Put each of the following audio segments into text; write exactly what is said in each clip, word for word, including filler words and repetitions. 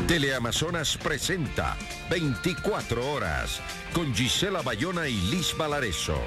Teleamazonas presenta veinticuatro horas con Gisela Bayona y Liz Valareso.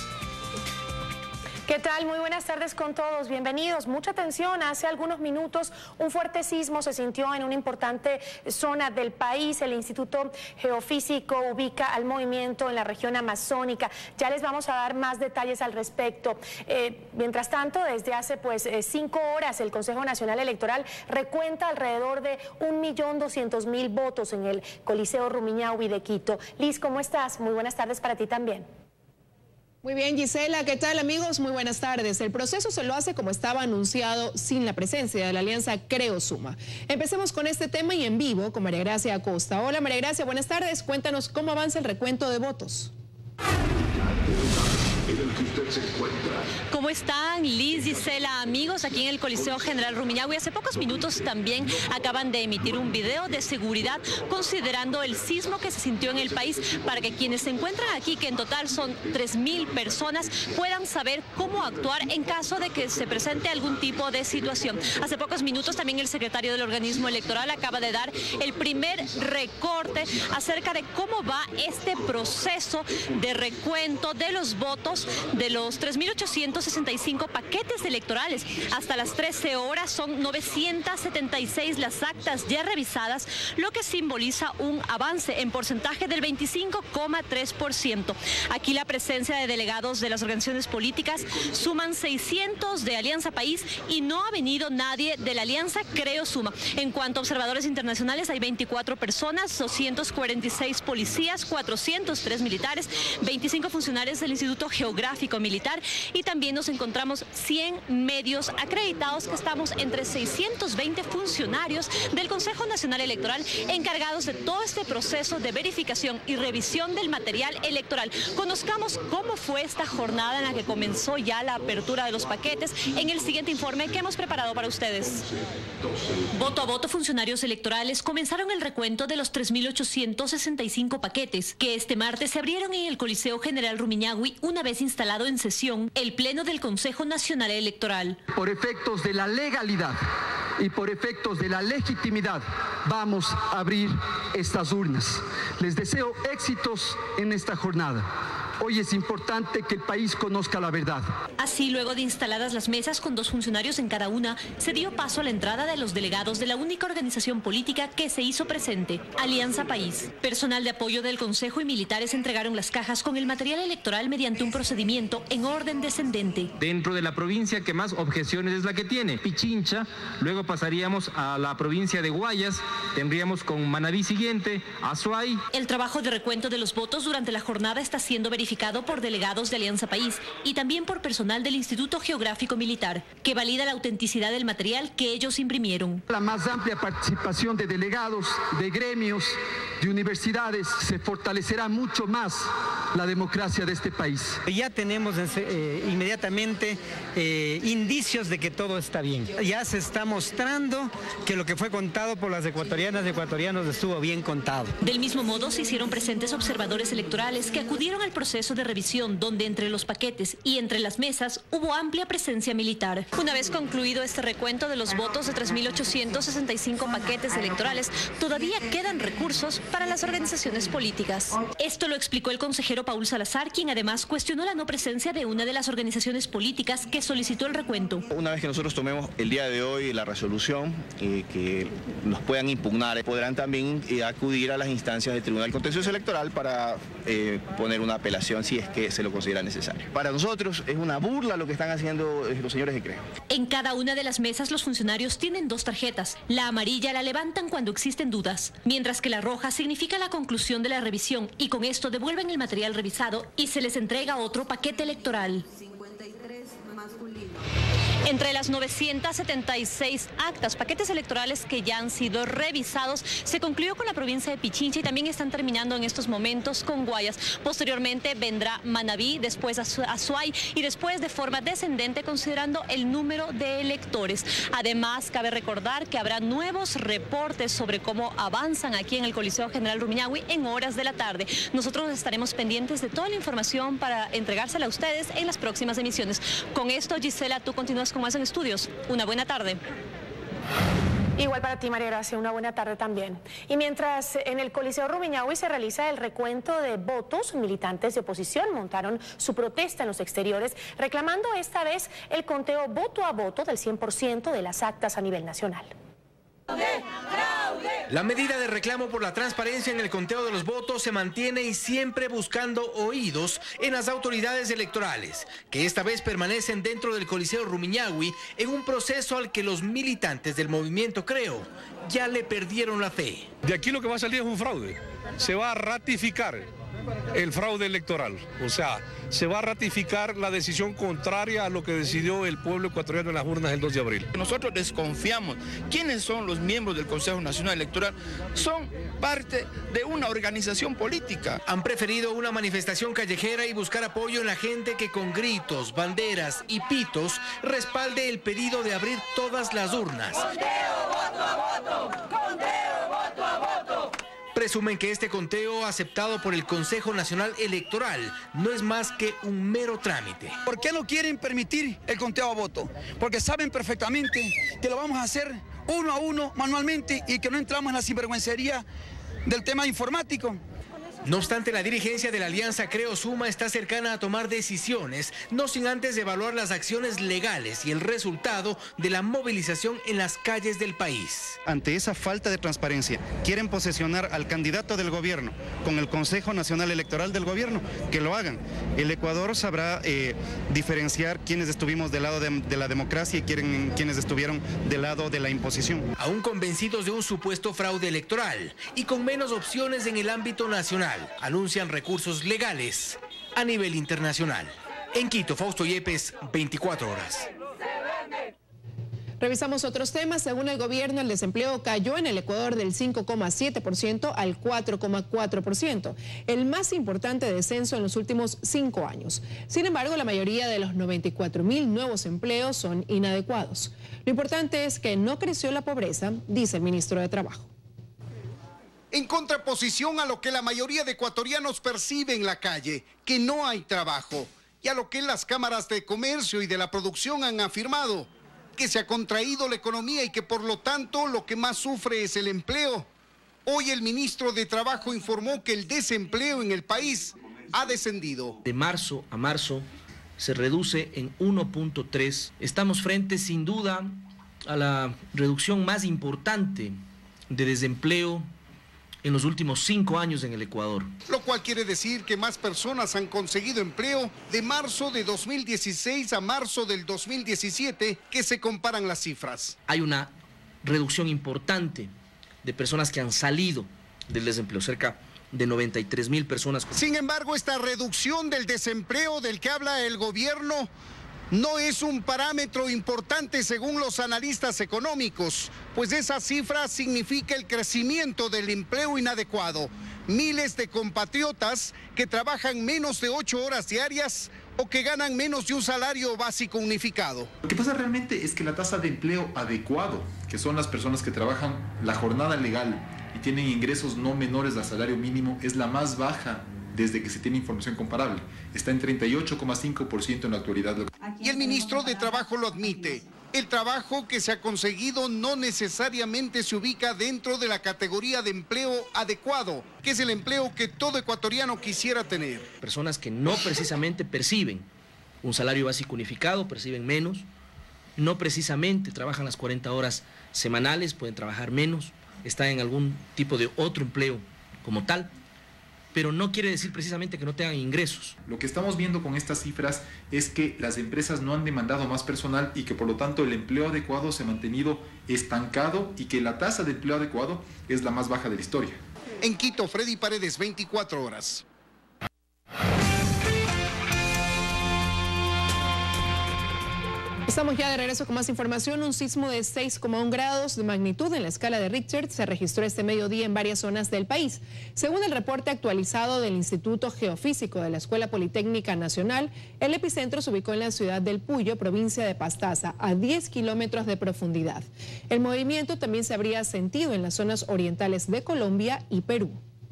¿Qué tal? Muy buenas tardes con todos. Bienvenidos. Mucha atención. Hace algunos minutos un fuerte sismo se sintió en una importante zona del país. El Instituto Geofísico ubica al movimiento en la región amazónica. Ya les vamos a dar más detalles al respecto. Eh, mientras tanto, desde hace pues eh, cinco horas el Consejo Nacional Electoral recuenta alrededor de un millón doscientos mil votos en el Coliseo Rumiñahui de Quito. Liz, ¿cómo estás? Muy buenas tardes para ti también. Muy bien, Gisela, ¿qué tal, amigos? Muy buenas tardes. El proceso se lo hace como estaba anunciado, sin la presencia de la alianza Creo Suma. Empecemos con este tema y en vivo con María Gracia Acosta. Hola, María Gracia, buenas tardes. Cuéntanos cómo avanza el recuento de votos. ¿Cómo están, Liz, Gisela, amigos? Aquí en el Coliseo General Rumiñahui hace pocos minutos también acaban de emitir un video de seguridad considerando el sismo que se sintió en el país para que quienes se encuentran aquí, que en total son tres mil personas, puedan saber cómo actuar en caso de que se presente algún tipo de situación. Hace pocos minutos también el secretario del organismo electoral acaba de dar el primer recorte acerca de cómo va este proceso de recuento de los votos de los tres mil ochocientos sesenta y cinco paquetes electorales. Hasta las trece horas son novecientas setenta y seis las actas ya revisadas, lo que simboliza un avance en porcentaje del veinticinco coma tres por ciento. Aquí la presencia de delegados de las organizaciones políticas suman seiscientos de Alianza País y no ha venido nadie de la Alianza Creo Suma. En cuanto a observadores internacionales, hay veinticuatro personas, doscientos cuarenta y seis policías, cuatrocientos tres militares, veinticinco funcionarios del Instituto Geográfico Militar y también nos encontramos cien medios acreditados, que estamos entre seiscientos veinte funcionarios del Consejo Nacional Electoral encargados de todo este proceso de verificación y revisión del material electoral. Conozcamos cómo fue esta jornada en la que comenzó ya la apertura de los paquetes en el siguiente informe que hemos preparado para ustedes. Voto a voto, funcionarios electorales comenzaron el recuento de los tres mil ochocientos sesenta y cinco paquetes que este martes se abrieron en el Coliseo General Rumiñahui una vez instalado en sesión el Pleno del Consejo Nacional Electoral. Por efectos de la legalidad y por efectos de la legitimidad vamos a abrir estas urnas. Les deseo éxitos en esta jornada. Hoy es importante que el país conozca la verdad. Así, luego de instaladas las mesas con dos funcionarios en cada una, se dio paso a la entrada de los delegados de la única organización política que se hizo presente, Alianza País. Personal de apoyo del Consejo y militares entregaron las cajas con el material electoral mediante un procedimiento en orden descendente. Dentro de la provincia que más objeciones es la que tiene, Pichincha, luego pasaríamos a la provincia de Guayas, tendríamos con Manabí siguiente, Azuay. El trabajo de recuento de los votos durante la jornada está siendo verificado por delegados de Alianza País y también por personal del Instituto Geográfico Militar, que valida la autenticidad del material que ellos imprimieron. La más amplia participación de delegados, de gremios, de universidades, se fortalecerá mucho más la democracia de este país. Ya tenemos eh, inmediatamente eh, indicios de que todo está bien. Ya se está mostrando que lo que fue contado por las ecuatorianas y ecuatorianos estuvo bien contado. Del mismo modo, se hicieron presentes observadores electorales que acudieron al proceso de revisión, donde entre los paquetes y entre las mesas hubo amplia presencia militar. Una vez concluido este recuento de los votos de tres mil ochocientos sesenta y cinco paquetes electorales, todavía quedan recursos para las organizaciones políticas. Esto lo explicó el consejero Paul Salazar, quien además cuestionó la no presencia de una de las organizaciones políticas que solicitó el recuento. Una vez que nosotros tomemos el día de hoy la resolución eh, que nos puedan impugnar, podrán también eh, acudir a las instancias del Tribunal Contencioso Electoral para eh, poner una apelación si es que se lo considera necesario. Para nosotros es una burla lo que están haciendo los señores de Creo. En cada una de las mesas los funcionarios tienen dos tarjetas. La amarilla la levantan cuando existen dudas, mientras que la roja significa la conclusión de la revisión y con esto devuelven el material revisado y se les entrega otro paquete electoral. Entre las novecientas setenta y seis actas, paquetes electorales que ya han sido revisados, se concluyó con la provincia de Pichincha y también están terminando en estos momentos con Guayas. Posteriormente vendrá Manabí, después Azuay y después de forma descendente considerando el número de electores. Además, cabe recordar que habrá nuevos reportes sobre cómo avanzan aquí en el Coliseo General Rumiñahui en horas de la tarde. Nosotros estaremos pendientes de toda la información para entregársela a ustedes en las próximas emisiones. Con esto, Gisela, tú continúas con más en estudios. Una buena tarde. Igual para ti, María Gracia, una buena tarde también. Y mientras en el Coliseo Rumiñahui se realiza el recuento de votos, militantes de oposición montaron su protesta en los exteriores, reclamando esta vez el conteo voto a voto del cien por ciento de las actas a nivel nacional. La medida de reclamo por la transparencia en el conteo de los votos se mantiene y siempre buscando oídos en las autoridades electorales, que esta vez permanecen dentro del Coliseo Rumiñahui en un proceso al que los militantes del movimiento Creo ya le perdieron la fe. De aquí lo que va a salir es un fraude. Se va a ratificar el fraude electoral, o sea, se va a ratificar la decisión contraria a lo que decidió el pueblo ecuatoriano en las urnas el dos de abril. Nosotros desconfiamos. ¿Quiénes son los miembros del Consejo Nacional Electoral? Son parte de una organización política. Han preferido una manifestación callejera y buscar apoyo en la gente que con gritos, banderas y pitos respalde el pedido de abrir todas las urnas. Conteo voto a voto, conteo voto a voto. Presumen que este conteo aceptado por el Consejo Nacional Electoral no es más que un mero trámite. ¿Por qué no quieren permitir el conteo a voto? Porque saben perfectamente que lo vamos a hacer uno a uno manualmente y que no entramos en la sinvergüencería del tema informático. No obstante, la dirigencia de la Alianza Creo Suma está cercana a tomar decisiones, no sin antes evaluar las acciones legales y el resultado de la movilización en las calles del país. Ante esa falta de transparencia, quieren posesionar al candidato del gobierno con el Consejo Nacional Electoral del gobierno, que lo hagan. El Ecuador sabrá eh, diferenciar quienes estuvimos del lado de, de la democracia y quieren, quienes estuvieron del lado de la imposición. Aún convencidos de un supuesto fraude electoral y con menos opciones en el ámbito nacional, anuncian recursos legales a nivel internacional. En Quito, Fausto Yepes, veinticuatro horas. Revisamos otros temas. Según el gobierno, el desempleo cayó en el Ecuador del cinco coma siete por ciento al cuatro coma cuatro por ciento, el más importante descenso en los últimos cinco años. Sin embargo, la mayoría de los noventa y cuatro mil nuevos empleos son inadecuados. Lo importante es que no creció la pobreza, dice el ministro de Trabajo. En contraposición a lo que la mayoría de ecuatorianos perciben en la calle, que no hay trabajo, y a lo que las cámaras de comercio y de la producción han afirmado, que se ha contraído la economía y que por lo tanto lo que más sufre es el empleo. Hoy el ministro de Trabajo informó que el desempleo en el país ha descendido. De marzo a marzo se reduce en uno punto tres. Estamos frente sin duda a la reducción más importante de desempleo en los últimos cinco años en el Ecuador. Lo cual quiere decir que más personas han conseguido empleo de marzo de dos mil dieciséis a marzo del dos mil diecisiete, que se comparan las cifras. Hay una reducción importante de personas que han salido del desempleo, cerca de noventa y tres mil personas. Sin embargo, esta reducción del desempleo del que habla el gobierno no es un parámetro importante según los analistas económicos, pues esa cifra significa el crecimiento del empleo inadecuado. Miles de compatriotas que trabajan menos de ocho horas diarias o que ganan menos de un salario básico unificado. Lo que pasa realmente es que la tasa de empleo adecuado, que son las personas que trabajan la jornada legal y tienen ingresos no menores al salario mínimo, es la más baja desde que se tiene información comparable. Está en treinta y ocho coma cinco por ciento en la actualidad. Y el ministro de Trabajo lo admite. El trabajo que se ha conseguido no necesariamente se ubica dentro de la categoría de empleo adecuado, que es el empleo que todo ecuatoriano quisiera tener. Personas que no precisamente perciben un salario básico unificado, perciben menos, no precisamente trabajan las cuarenta horas semanales, pueden trabajar menos, están en algún tipo de otro empleo como tal, pero no quiere decir precisamente que no tengan ingresos. Lo que estamos viendo con estas cifras es que las empresas no han demandado más personal y que por lo tanto el empleo adecuado se ha mantenido estancado y que la tasa de empleo adecuado es la más baja de la historia. En Quito, Freddy Paredes, veinticuatro horas. Estamos ya de regreso con más información. Un sismo de seis coma uno grados de magnitud en la escala de Richter se registró este mediodía en varias zonas del país. Según el reporte actualizado del Instituto Geofísico de la Escuela Politécnica Nacional, el epicentro se ubicó en la ciudad del Puyo, provincia de Pastaza, a diez kilómetros de profundidad. El movimiento también se habría sentido en las zonas orientales de Colombia y Perú.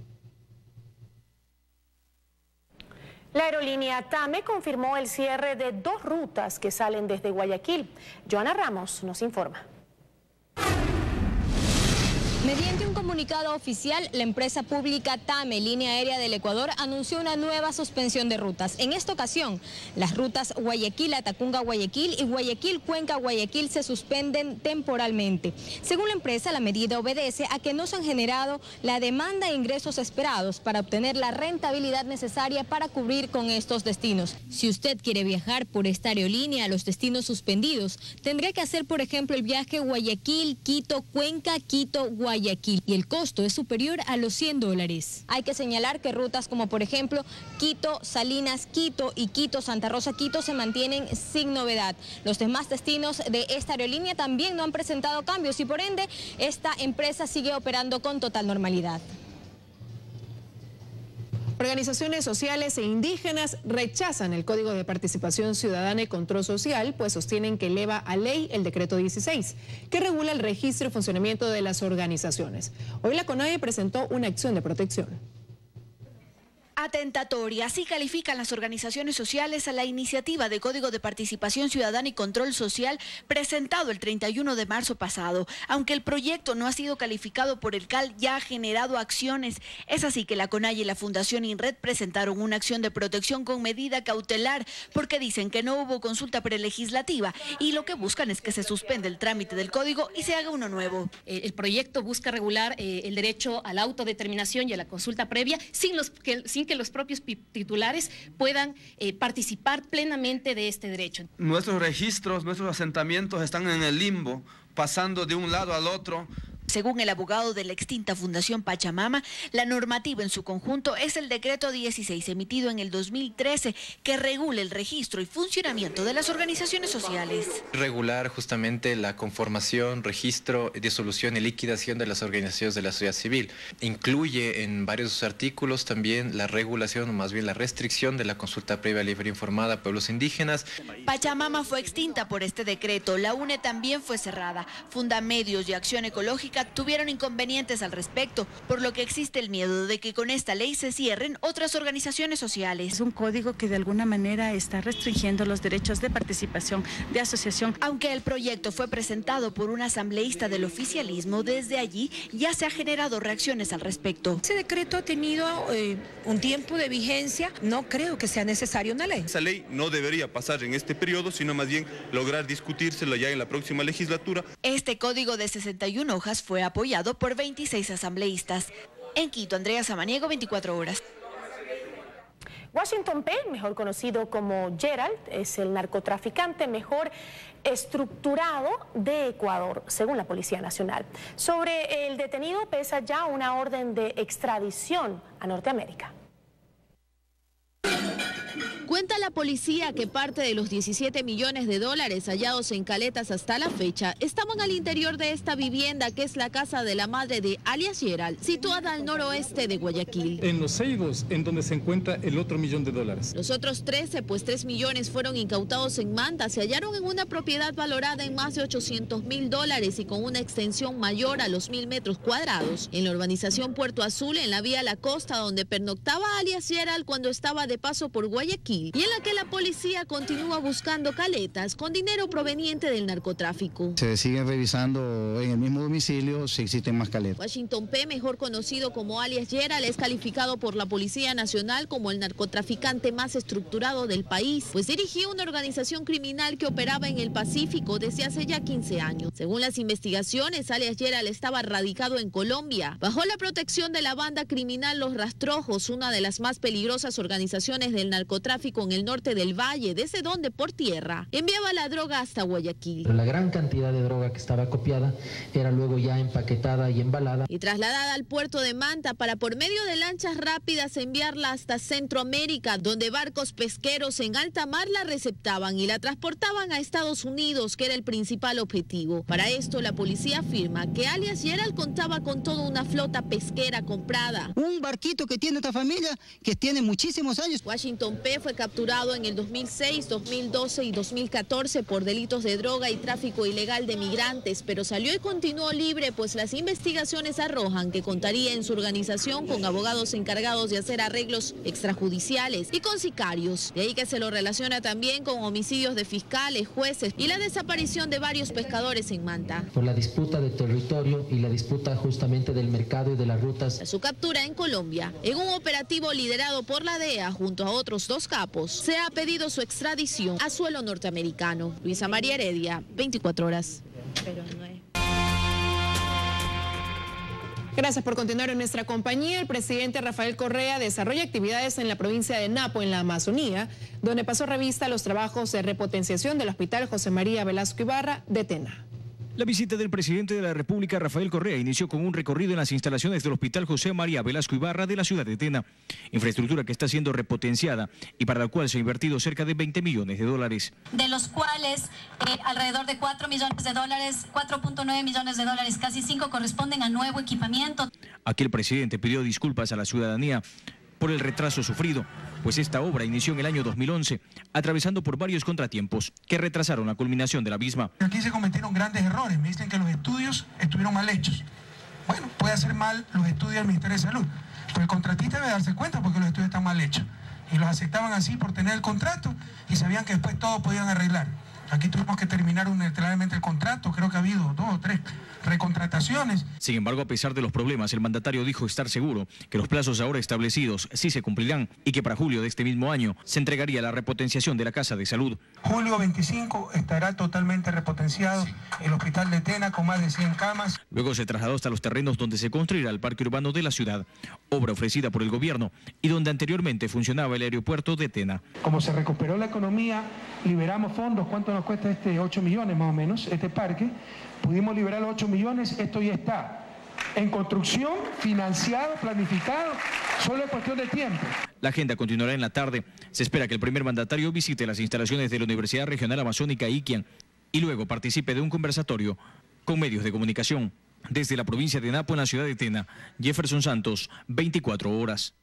La aerolínea TAME confirmó el cierre de dos rutas que salen desde Guayaquil. Joana Ramos nos informa. Mediante un comunicado oficial, la empresa pública TAME, Línea Aérea del Ecuador, anunció una nueva suspensión de rutas. En esta ocasión, las rutas Guayaquil-Atacunga-Guayaquil y Guayaquil-Cuenca-Guayaquil se suspenden temporalmente. Según la empresa, la medida obedece a que no se han generado la demanda e ingresos esperados para obtener la rentabilidad necesaria para cubrir con estos destinos. Si usted quiere viajar por esta aerolínea a los destinos suspendidos, tendría que hacer, por ejemplo, el viaje Guayaquil-Quito-Cuenca, Quito-Guayaquil. Guayaquil y el costo es superior a los cien dólares. Hay que señalar que rutas como por ejemplo Quito, Salinas, Quito y Quito, Santa Rosa, Quito se mantienen sin novedad. Los demás destinos de esta aerolínea también no han presentado cambios y por ende esta empresa sigue operando con total normalidad. Organizaciones sociales e indígenas rechazan el Código de Participación Ciudadana y Control Social, pues sostienen que eleva a ley el decreto dieciséis, que regula el registro y funcionamiento de las organizaciones. Hoy la CONAIE presentó una acción de protección. Atentatoria, así califican las organizaciones sociales a la iniciativa de Código de Participación Ciudadana y Control Social presentado el treinta y uno de marzo pasado. Aunque el proyecto no ha sido calificado por el C A L, ya ha generado acciones. Es así que la CONAIE y la Fundación INRED presentaron una acción de protección con medida cautelar porque dicen que no hubo consulta prelegislativa y lo que buscan es que se suspenda el trámite del código y se haga uno nuevo. El proyecto busca regular eh, el derecho a la autodeterminación y a la consulta previa sin, los, que, sin que los propios titulares puedan eh, participar plenamente de este derecho. Nuestros registros, nuestros asentamientos están en el limbo, pasando de un lado al otro. Según el abogado de la extinta Fundación Pachamama, la normativa en su conjunto es el decreto dieciséis emitido en el dos mil trece que regula el registro y funcionamiento de las organizaciones sociales. Regular justamente la conformación, registro, disolución y liquidación de las organizaciones de la sociedad civil. Incluye en varios de sus artículos también la regulación o más bien la restricción de la consulta previa libre e informada a pueblos indígenas. Pachamama fue extinta por este decreto, la UNE también fue cerrada, Fundamedios y Acción Ecológica tuvieron inconvenientes al respecto, por lo que existe el miedo de que con esta ley se cierren otras organizaciones sociales. Es un código que de alguna manera está restringiendo los derechos de participación, de asociación. Aunque el proyecto fue presentado por un asambleísta del oficialismo, desde allí ya se ha generado reacciones al respecto. Ese decreto ha tenido eh, un tiempo de vigencia, no creo que sea necesaria una ley. Esa ley no debería pasar en este periodo, sino más bien lograr discutírselo ya en la próxima legislatura. Este código de sesenta y una hojas fue apoyado por veintiséis asambleístas. En Quito, Andrea Samaniego, veinticuatro horas. Washington P., mejor conocido como Gerald, es el narcotraficante mejor estructurado de Ecuador, según la Policía Nacional. Sobre el detenido pesa ya una orden de extradición a Norteamérica. Cuenta la policía que parte de los diecisiete millones de dólares hallados en Caletas hasta la fecha estaban al interior de esta vivienda que es la casa de la madre de alias Gerald, situada al noroeste de Guayaquil. En Los Ceibos, en donde se encuentra el otro millón de dólares. Los otros trece, pues tres millones fueron incautados en Manta, se hallaron en una propiedad valorada en más de ochocientos mil dólares y con una extensión mayor a los mil metros cuadrados. En la urbanización Puerto Azul, en la vía La Costa, donde pernoctaba alias Gerald cuando estaba de paso por Guayaquil, y en la que la policía continúa buscando caletas con dinero proveniente del narcotráfico. Se siguen revisando en el mismo domicilio si existen más caletas. Washington P., mejor conocido como alias Gerald, es calificado por la Policía Nacional como el narcotraficante más estructurado del país, pues dirigió una organización criminal que operaba en el Pacífico desde hace ya quince años. Según las investigaciones, alias Gerald estaba radicado en Colombia, bajo la protección de la banda criminal Los Rastrojos, una de las más peligrosas organizaciones del narcotráfico en el norte del valle, desde donde por tierra enviaba la droga hasta Guayaquil. La gran cantidad de droga que estaba copiada era luego ya empaquetada y embalada y trasladada al puerto de Manta para por medio de lanchas rápidas enviarla hasta Centroamérica, donde barcos pesqueros en alta mar la receptaban y la transportaban a Estados Unidos, que era el principal objetivo. Para esto la policía afirma que alias Gerald contaba con toda una flota pesquera comprada. Un barquito que tiene esta familia que tiene muchísimos años. Washington P. fue capturado en el dos mil seis, dos mil doce y dos mil catorce por delitos de droga y tráfico ilegal de migrantes, pero salió y continuó libre, pues las investigaciones arrojan que contaría en su organización con abogados encargados de hacer arreglos extrajudiciales y con sicarios. De ahí que se lo relaciona también con homicidios de fiscales, jueces y la desaparición de varios pescadores en Manta. Por la disputa de territorio y la disputa justamente del mercado y de las rutas. Su captura en Colombia, en un operativo liderado por la D E A junto a otros dos capos, se ha pedido su extradición a suelo norteamericano. Luisa María Heredia, veinticuatro horas. Pero no es. Gracias por continuar en nuestra compañía. El presidente Rafael Correa desarrolla actividades en la provincia de Napo, en la Amazonía, donde pasó revista a los trabajos de repotenciación del Hospital José María Velasco Ibarra de Tena. La visita del presidente de la República, Rafael Correa, inició con un recorrido en las instalaciones del Hospital José María Velasco Ibarra de la ciudad de Tena, infraestructura que está siendo repotenciada y para la cual se ha invertido cerca de veinte millones de dólares. De los cuales eh, alrededor de cuatro millones de dólares, cuatro punto nueve millones de dólares, casi cinco corresponden a nuevo equipamiento. Aquí el presidente pidió disculpas a la ciudadanía por el retraso sufrido, pues esta obra inició en el año dos mil once, atravesando por varios contratiempos que retrasaron la culminación de la misma. Aquí se cometieron grandes errores, me dicen que los estudios estuvieron mal hechos. Bueno, puede hacer mal los estudios del Ministerio de Salud, pero el contratista debe darse cuenta porque los estudios están mal hechos. Y los aceptaban así por tener el contrato y sabían que después todo podían arreglar. Aquí tuvimos que terminar unilateralmente el contrato, creo que ha habido dos o tres recontrataciones. Sin embargo, a pesar de los problemas, el mandatario dijo estar seguro que los plazos ahora establecidos sí se cumplirán y que para julio de este mismo año se entregaría la repotenciación de la Casa de Salud. Julio veinticinco estará totalmente repotenciado el Hospital de Tena con más de cien camas. Luego se trasladó hasta los terrenos donde se construirá el parque urbano de la ciudad, obra ofrecida por el gobierno y donde anteriormente funcionaba el aeropuerto de Tena. Como se recuperó la economía, liberamos fondos. ¿Cuánto nos cuesta este ocho millones más o menos, este parque? Pudimos liberar los ocho millones, esto ya está en construcción, financiado, planificado, solo es cuestión de tiempo. La agenda continuará en la tarde. Se espera que el primer mandatario visite las instalaciones de la Universidad Regional Amazónica Iquian y luego participe de un conversatorio con medios de comunicación. Desde la provincia de Napo, en la ciudad de Tena, Jefferson Santos, veinticuatro horas.